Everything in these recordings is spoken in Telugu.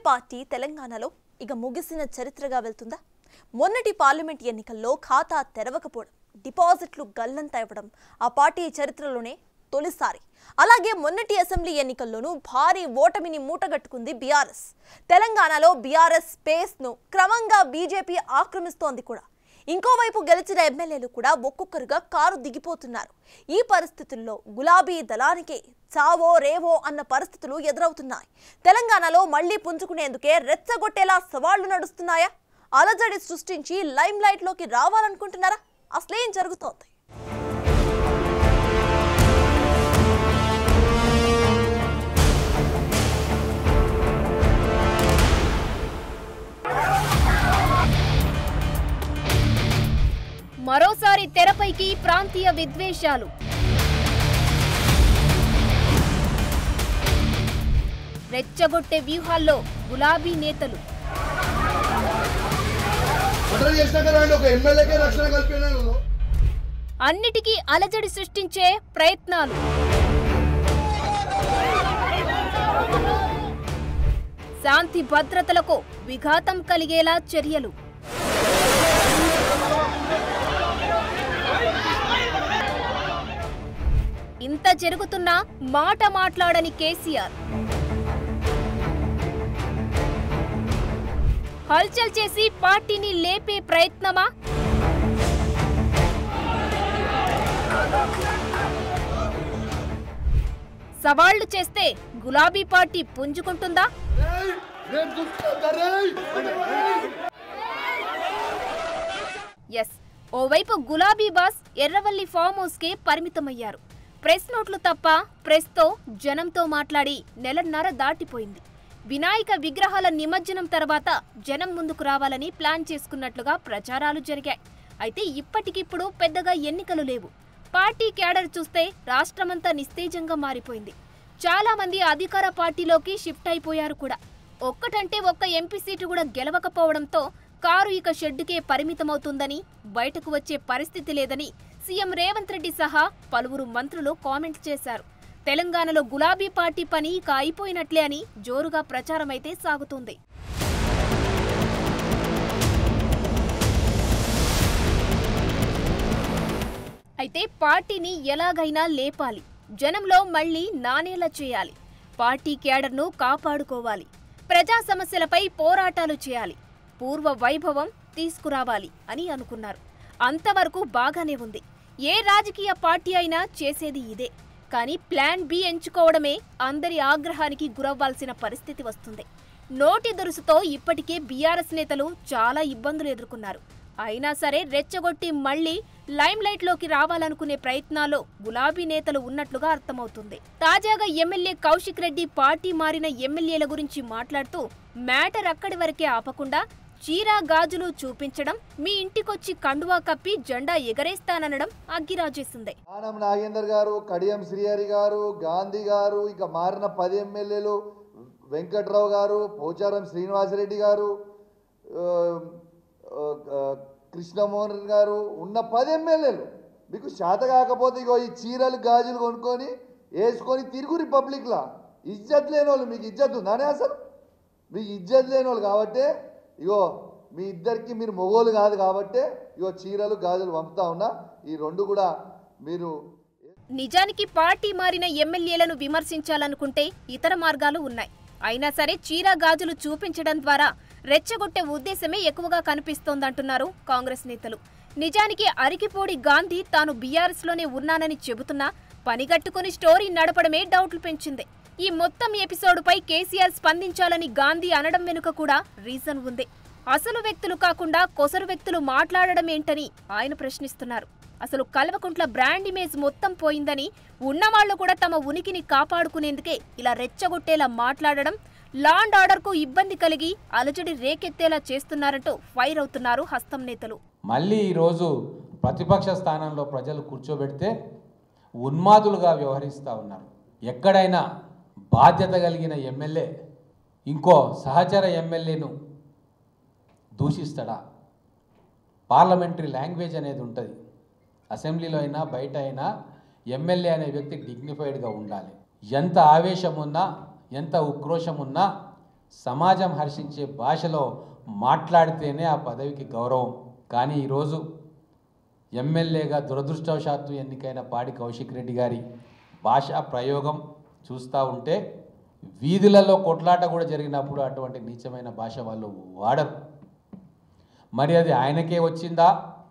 పార్టీ తెలంగాణలో ఇక ముగిసిన చరిత్రగా వెళ్తుందా? మొన్నటి పార్లమెంట్ ఎన్నికల్లో ఖాతా తెరవకపోవడం, డిపాజిట్లు గల్లంత ఇవ్వడం ఆ పార్టీ చరిత్రలోనే తొలిసారి. అలాగే మొన్నటి అసెంబ్లీ ఎన్నికల్లోనూ భారీ ఓటమిని మూటగట్టుకుంది బీఆర్ఎస్. తెలంగాణలో బీఆర్ఎస్ స్పేస్ ను క్రమంగా బీజేపీ ఆక్రమిస్తోంది కూడా. ఇంకోవైపు గెలిచిన ఎమ్మెల్యేలు కూడా ఒక్కొక్కరుగా కారు దిగిపోతున్నారు. ఈ పరిస్థితుల్లో గులాబీ దళానికే చావో రేవో అన్న పరిస్థితులు ఎదురవుతున్నాయి. తెలంగాణలో మళ్లీ పుంజుకునేందుకే రెచ్చగొట్టేలా సవాళ్లు నడుస్తున్నాయా? అలజడి సృష్టించి లైమ్ లైట్ లోకి రావాలనుకుంటున్నారా? అసలేం జరుగుతోంది? మరోసారి తెరపైకి ప్రాంతీయ విద్వేషాలు. రెచ్చగొట్టే వ్యూహాల్లో గులాబీ నేతలు. అన్నిటికీ అలజడి సృష్టించే ప్రయత్నాలు. శాంతి భద్రతలకు విఘాతం కలిగేలా చర్యలు. ఇంత జరుగుతున్నా మాట మాట్లాడని కేసీఆర్ హల్చల్ చేసి పార్టీని లేపే ప్రయత్నమా? సవాళ్లు చేస్తే గులాబీ పార్టీ పుంజుకుంటుందా? ఎస్, ఓవైపు గులాబీ బాస్ ఎర్రవల్లి ఫామ్ హౌస్ కి పరిమితమయ్యారు. ప్రెస్ నోట్లు తప్ప ప్రెస్తో జనంతో మాట్లాడి నెలన్నర దాటిపోయింది. వినాయక విగ్రహాల నిమజ్జనం తర్వాత జనం ముందుకు రావాలని ప్లాన్ చేసుకున్నట్లుగా ప్రచారాలు జరిగాయి. అయితే ఇప్పటికిప్పుడు పెద్దగా ఎన్నికలు లేవు. పార్టీ క్యాడర్ చూస్తే రాష్ట్రమంతా నిస్తేజంగా మారిపోయింది. చాలా మంది అధికార పార్టీలోకి షిఫ్ట్ అయిపోయారు కూడా. ఒక్కటంటే ఒక్క ఎంపీ సీటు కూడా గెలవకపోవడంతో కారు ఇక షెడ్డుకే పరిమితమవుతుందని, బయటకు వచ్చే పరిస్థితి లేదని సీఎం రేవంత్ రెడ్డి సహా పలువురు మంత్రులు కామెంట్ చేశారు. తెలంగాణలో గులాబీ పార్టీ పని ఇక అయిపోయినట్లే అని జోరుగా ప్రచారమైతే సాగుతుంది. అయితే పార్టీని ఎలాగైనా లేపాలి, జనంలో మళ్లీ నానేలా చేయాలి, పార్టీ క్యాడర్ను కాపాడుకోవాలి, ప్రజా సమస్యలపై పోరాటాలు చేయాలి, పూర్వ వైభవం తీసుకురావాలి అని అనుకున్నారు. అంతవరకు బాగానే ఉంది. ఏ రాజకీయ పార్టీ అయినా చేసేది ఇదే. కానీ ప్లాన్ బి ఎంచుకోవడమే అందరి ఆగ్రహానికి గురవ్వాల్సిన పరిస్థితి వస్తుంది. నోటి దురుసుతో ఇప్పటికే బీఆర్ఎస్ నేతలు చాలా ఇబ్బందులు ఎదుర్కొన్నారు. అయినా సరే రెచ్చగొట్టి మళ్లీ లైమ్ లైట్ లోకి రావాలనుకునే ప్రయత్నాల్లో గులాబీ నేతలు ఉన్నట్లుగా అర్థమవుతుంది. తాజాగా ఎమ్మెల్యే కౌశిక్ రెడ్డి పార్టీ మారిన ఎమ్మెల్యేల గురించి మాట్లాడుతూ మ్యాటర్ అక్కడి వరకే ఆపకుండా చీరా గాజులు చూపించడం, మీ ఇంటికొచ్చి కండువా కప్పి జెండా ఎగరేస్తాననడం అగ్గిరాజేసిందే. ఆనం నాగేందర్ గారు, కడియం శ్రీహరి గారు, గాంధీ గారు, ఇక మారిన 10 ఎమ్మెల్యేలు, వెంకట్రావు గారు, పోచారం శ్రీనివాసరెడ్డి గారు, కృష్ణమోహన్ గారు ఉన్న 10 ఎమ్మెల్యేలు మీకు శాత కాకపోతే ఇగో ఈ చీరలు గాజులు కొనుక్కొని వేసుకొని తిరుగు రిపబ్లిక్లా. ఇజ్జత్ లేని వాళ్ళు, మీకు ఇజ్జత్ ఉందానే? అసలు మీకు ఇజ్జత్ లేని వాళ్ళు కాబట్టే ఇగో మీ ఇద్దరికి మీరు మొగోలు కాదు కాబట్టే ఇగో చీరలు గాజులు పంపుతా ఉన్నా. ఈ రెండు కూడా మీరు నిజానికి పార్టీ మారిన ఎమ్మెల్యేలను విమర్శించాలనుకుంటే ఇతర మార్గాలు ఉన్నాయి. అయినా సరే చీరా గాజులు చూపించడం ద్వారా రెచ్చగొట్టే ఉద్దేశమే ఎక్కువగా కనిపిస్తోందంటున్నారు కాంగ్రెస్ నేతలు. నిజానికి అరికిపోడి గాంధీ తాను బీఆర్ఎస్ లోనే ఉన్నానని చెబుతున్నా పనిగట్టుకుని స్టోరీ నడపడమే డౌట్లు పెంచింది. ఈ మొత్తం ఎపిసోడ్పై కేసీఆర్ స్పందించాలని గాంధీ అనడం వెనుక కూడా రీజన్ ఉంది. అసలు వ్యక్తులు కాకుండా కొసరు వ్యక్తులు మాట్లాడడం ఏంటని ఆయన ప్రశ్నిస్తున్నారు. అసలు కల్వకుంట్ల బ్రాండ్ ఇమేజ్ మొత్తం పోయిందని, ఉన్నవాళ్లు కూడా తమ ఉనికిని కాపాడుకునేందుకే ఇలా రెచ్చగొట్టేలా మాట్లాడడం, లా అండ్ ఆర్డర్ కు ఇబ్బంది కలిగి అలజడి రేకెత్తేలా చేస్తున్నారంటూ ఫైర్ అవుతున్నారు హస్తం నేతలు. మళ్ళీ ఈరోజు ప్రతిపక్ష స్థానంలో ప్రజలు కూర్చోబెడితే ఉన్మాదులుగా వ్యవహరిస్తూ ఉన్నారు. ఎక్కడైనా బాధ్యత కలిగిన ఎమ్మెల్యే ఇంకో సహచర ఎమ్మెల్యేను దూషిస్తాడా? పార్లమెంటరీ లాంగ్వేజ్ అనేది ఉంటుంది. అసెంబ్లీలో అయినా బయట అయినా ఎమ్మెల్యే అనే వ్యక్తి డిగ్నిఫైడ్గా ఉండాలి. ఎంత ఆవేశం ఉన్నా, ఎంత ఉక్రోషం ఉన్నా సమాజం హర్షించే భాషలో మాట్లాడితేనే ఆ పదవికి గౌరవం. కానీ ఈరోజు ఎమ్మెల్యేగా దురదృష్టవశాత్తు ఎన్నికైన పాడి కౌశిక్ రెడ్డి గారి భాషా ప్రయోగం చూస్తూ ఉంటే వీధులలో కొట్లాట కూడా జరిగినప్పుడు అటువంటి నీచమైన భాష వాళ్ళు వాడరు. మరి అది ఆయనకే వచ్చిందా,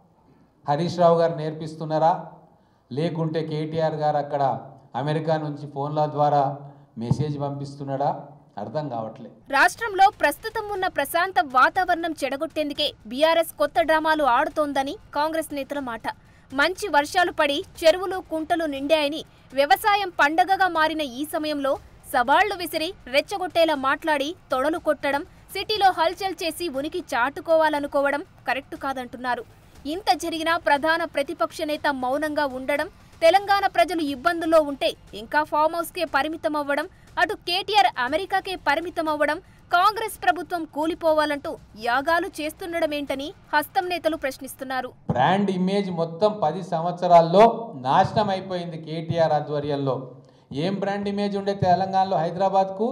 హరీష్ రావు గారు నేర్పిస్తున్నారా, లేకుంటే కేటీఆర్ గారు అక్కడ అమెరికా నుంచి ఫోన్ల ద్వారా మెసేజ్ పంపిస్తున్నాడా అర్థం కావట్లేదు. రాష్ట్రంలో ప్రస్తుతం ఉన్న ప్రశాంత వాతావరణం చెడగొట్టేందుకే బీఆర్ఎస్ కొత్త డ్రామాలు ఆడుతోందని కాంగ్రెస్ నేతల మాట. మంచి వర్షాలు పడి చెరువులు కుంటలు నిండాయని, వ్యవసాయం పండగగా మారిన ఈ సమయంలో సవాళ్లు విసిరి రెచ్చగొట్టేలా మాట్లాడి తొడలు కొట్టడం, సిటీలో హల్చల్ చేసి ఉనికి చాటుకోవాలనుకోవడం కరెక్ట్ కాదంటున్నారు. ఇంత జరిగినా ప్రధాన ప్రతిపక్ష నేత మౌనంగా ఉండడం, తెలంగాణ ప్రజలు ఇబ్బందుల్లో ఉంటే ఇంకా ఫామ్ హౌస్కే పరిమితమవ్వడం, అటు కేటీఆర్ అమెరికాకే పరిమితమవ్వడం, కాంగ్రెస్ ప్రభుత్వం కూలిపోవాలంటూ యాగాలు చేస్తుండడమేంటని హస్తం నేతలు ప్రశ్నిస్తున్నారు. బ్రాండ్ ఇమేజ్ మొత్తం 10 సంవత్సరాల్లో నాశనం అయిపోయింది కేటీఆర్ ఆధ్వర్యంలో. ఏం బ్రాండ్ ఇమేజ్ ఉండే తెలంగాణలో? హైదరాబాద్కు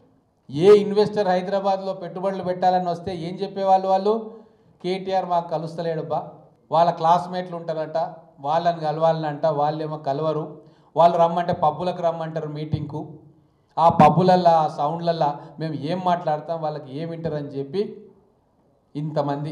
ఏ ఇన్వెస్టర్ హైదరాబాద్లో పెట్టుబడులు పెట్టాలని వస్తే ఏం చెప్పేవాళ్ళు? వాళ్ళు కేటీఆర్ మాకు కలుస్తలేడబ్బా, వాళ్ళ క్లాస్మేట్లు ఉంటారట, వాళ్ళని కలవాలనంట, వాళ్ళేమో కలవరు, వాళ్ళు రమ్మంటే పబ్బులకు రమ్మంటారు మీటింగ్కు, ఆ పబ్బులల్లా ఆ సౌండ్లల్లా మేము ఏం మాట్లాడతాం, వాళ్ళకి ఏం వింటారని చెప్పి ఇంతమంది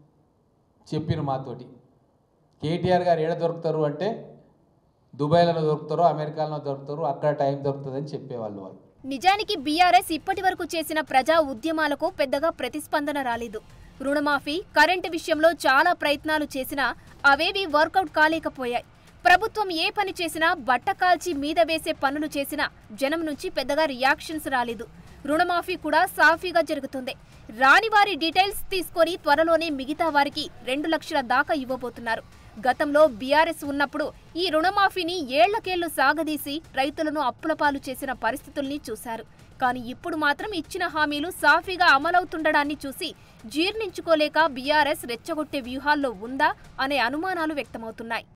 చెప్పిన మాతోటి. కేటీఆర్ గారు ఏడ దొరుకుతారు అంటే దుబాయ్లో దొరుకుతారు, అమెరికాలో దొరుకుతారు, అక్కడ టైం దొరుకుతుందని చెప్పేవాళ్ళు వాళ్ళు. నిజానికి బీఆర్ఎస్ ఇప్పటి వరకు చేసిన ప్రజా ఉద్యమాలకు పెద్దగా ప్రతిస్పందన రాలేదు. రుణమాఫీ, కరెంటు విషయంలో చాలా ప్రయత్నాలు చేసినా అవేవి వర్కౌట్ కాలేకపోయాయి. ప్రభుత్వం ఏ పని చేసినా బట్ట కాల్చి మీద వేసే పనులు చేసినా జనం నుంచి పెద్దగా రియాక్షన్స్ రాలేదు. రుణమాఫీ కూడా సాఫీగా జరుగుతుంది. రాని వారి డీటెయిల్స్ తీసుకొని త్వరలోనే మిగతా వారికి 2 లక్షల దాకా ఇవ్వబోతున్నారు. గతంలో బీఆర్ఎస్ ఉన్నప్పుడు ఈ రుణమాఫీని ఏళ్లకేళ్లు సాగదీసి రైతులను అప్పులపాలు చేసిన పరిస్థితుల్ని చూశారు. కానీ ఇప్పుడు మాత్రం ఇచ్చిన హామీలు సాఫీగా అమలవుతుండడాన్ని చూసి జీర్ణించుకోలేక బీఆర్ఎస్ రెచ్చగొట్టే వ్యూహాల్లో ఉందా అనే అనుమానాలు వ్యక్తమవుతున్నాయి.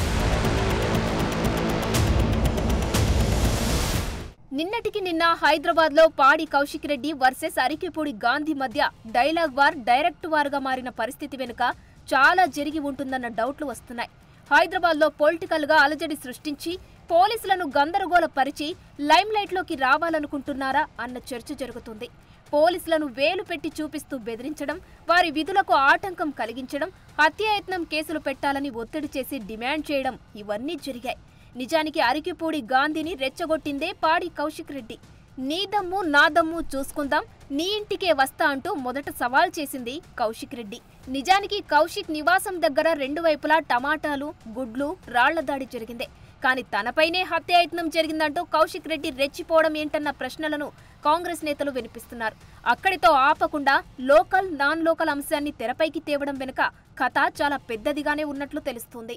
నిన్నటికి నిన్న హైదరాబాద్లో పాడి కౌశిక్ రెడ్డి వర్సెస్ అరికెపూడి గాంధీ మధ్య డైలాగ్ వార్ డైరెక్ట్ వార్గా మారిన పరిస్థితి వెనుక చాలా జరిగి ఉంటుందన్న డౌట్లు వస్తున్నాయి. హైదరాబాద్లో పొలిటికల్గా అలజడి సృష్టించి పోలీసులను గందరగోళపరిచి లైమ్లైట్లోకి రావాలనుకుంటున్నారా అన్న చర్చ జరుగుతుంది. పోలీసులను వేలు పెట్టి చూపిస్తూ బెదిరించడం, వారి విధులకు ఆటంకం కలిగించడం, హత్యాయత్నం కేసులు పెట్టాలని ఒత్తిడి చేసి డిమాండ్ చేయడం ఇవన్నీ జరిగాయి. నిజానికి అరికెపూడి గాంధీని రెచ్చగొట్టిందే పాడి కౌశిక్ రెడ్డి. నీ దమ్ము నా దమ్ము చూసుకుందాం, నీ ఇంటికే వస్తా అంటూ మొదట సవాల్ చేసింది కౌశిక్ రెడ్డి. నిజానికి కౌశిక్ నివాసం దగ్గర 2 వైపులా టమాటాలు, గుడ్లు, రాళ్ల దాడి జరిగింది. కానీ తనపైనే హత్యాయత్నం జరిగిందంటూ కౌశిక్ రెడ్డి రెచ్చిపోవడం ఏంటన్న ప్రశ్నలను కాంగ్రెస్ నేతలు వినిపిస్తున్నారు. అక్కడితో ఆపకుండా లోకల్, నాన్ లోకల్ అంశాన్ని తెరపైకి తేవడం వెనుక కథ చాలా పెద్దదిగానే ఉన్నట్లు తెలుస్తుంది.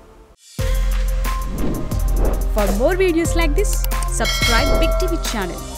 For more videos like this, subscribe Big TV channel.